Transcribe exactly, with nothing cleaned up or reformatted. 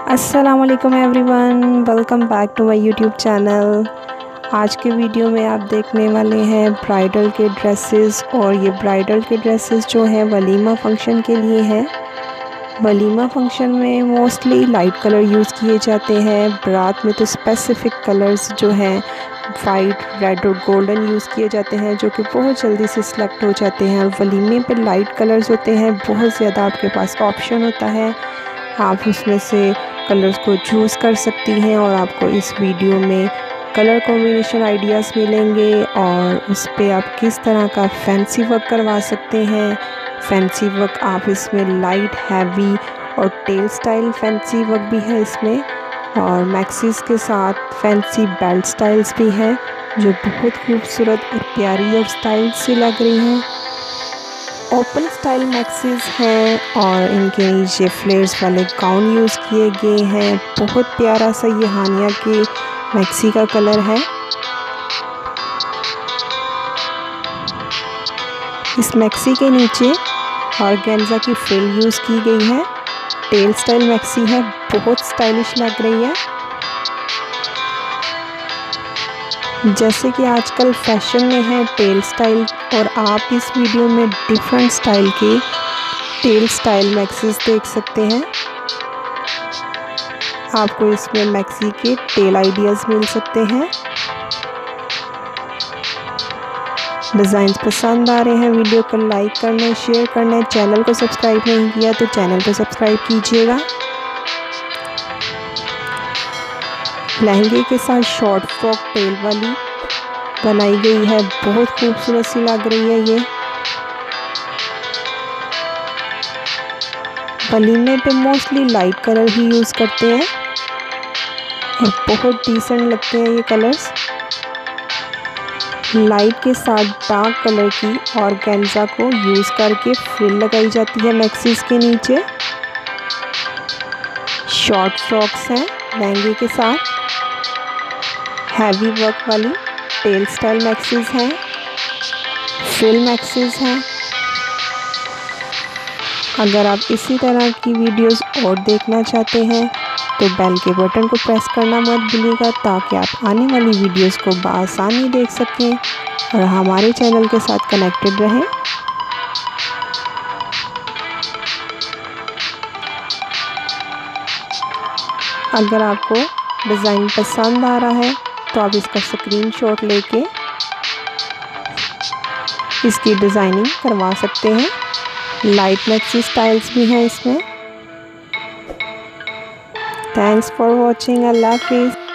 अस्सलाम वालेकुम everyone, welcome back to my YouTube channel. आज के वीडियो में आप देखने वाले हैं ब्राइडल के ड्रेसेस। और ये ब्राइडल के ड्रेसेस जो हैं वलीमा फ़ंक्शन के लिए हैं। वलीमा फ़ंक्शन में मोस्टली लाइट कलर यूज़ किए जाते हैं। बारात में तो स्पेसिफ़िक कलर्स जो हैं वाइट, रेड और गोल्डन यूज़ किए जाते हैं, जो कि बहुत जल्दी से सिलेक्ट हो जाते हैं। और वलीमे पे लाइट कलर्स होते हैं, बहुत ज़्यादा आपके पास ऑप्शन होता है, आप उसमें से कलर्स को चूज़ कर सकती हैं। और आपको इस वीडियो में कलर कॉम्बिनेशन आइडियाज़ मिलेंगे और उस पे आप किस तरह का फैंसी वर्क करवा सकते हैं। फैंसी वर्क आप इसमें लाइट, हैवी और टेल स्टाइल फैंसी वर्क भी है इसमें। और मैक्सीज़ के साथ फैंसी बेल्ट स्टाइल्स भी हैं, जो बहुत खूबसूरत और प्यारी और स्टाइल से लग रही हैं। ओपन स्टाइल मैक्सीज़ हैं और इनके नीचे फ्लेयर्स वाले गाउन यूज़ किए गए हैं। बहुत प्यारा सा ये हानिया के मैक्सी का कलर है। इस मैक्सी के नीचे ऑर्गेन्जा की फ्रिल यूज़ की गई है। टेल स्टाइल मैक्सी है, बहुत स्टाइलिश लग रही है। जैसे कि आजकल फैशन में है टेल स्टाइल, और आप इस वीडियो में डिफरेंट स्टाइल के टेल स्टाइल मैक्सीज़ देख सकते हैं। आपको इसमें मैक्सी के टेल आइडियाज़ मिल सकते हैं। डिज़ाइंस पसंद आ रहे हैं, वीडियो को लाइक करना है, शेयर करना है। चैनल को सब्सक्राइब नहीं किया तो चैनल को सब्सक्राइब कीजिएगा। लहंगे के साथ शॉर्ट फ्रॉक टेल वाली बनाई गई है, बहुत खूबसूरत सी लग रही है ये। वलीमे पे मोस्टली लाइट कलर ही यूज़ करते हैं और बहुत डिसेंट लगते हैं ये कलर्स। लाइट के साथ डार्क कलर की ऑर्गेन्जा को यूज़ करके फ्रिल लगाई जाती है मैक्सीज़ के नीचे। शॉर्ट फ्रॉक्स हैं लहंगे के साथ। हैवी वर्क वाली टेल स्टाइल मैक्सीज़ हैं, फ्रिल मैक्सीज़ हैं। अगर आप इसी तरह की वीडियोस और देखना चाहते हैं तो बेल के बटन को प्रेस करना मत भूलिएगा, ताकि आप आने वाली वीडियोस को बआसानी देख सकें और हमारे चैनल के साथ कनेक्टेड रहें। अगर आपको डिज़ाइन पसंद आ रहा है तो आप इसका स्क्रीनशॉट लेके इसकी डिज़ाइनिंग करवा सकते हैं। लाइट मैक्सी स्टाइल्स भी हैं इसमें। Thanks for watching. अल्लाह हाफिज़।